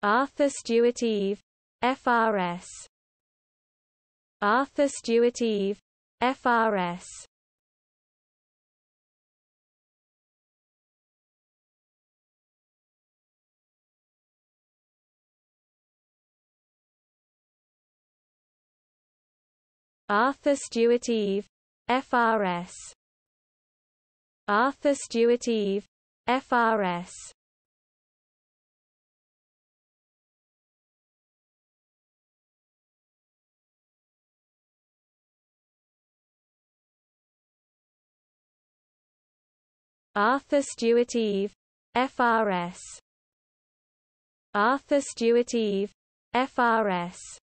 Arthur Stewart Eve, FRS. Arthur Stewart Eve, FRS. Arthur Stewart Eve, FRS. Arthur Stewart Eve, FRS. Arthur Stewart Eve, FRS. Arthur Stewart Eve, FRS.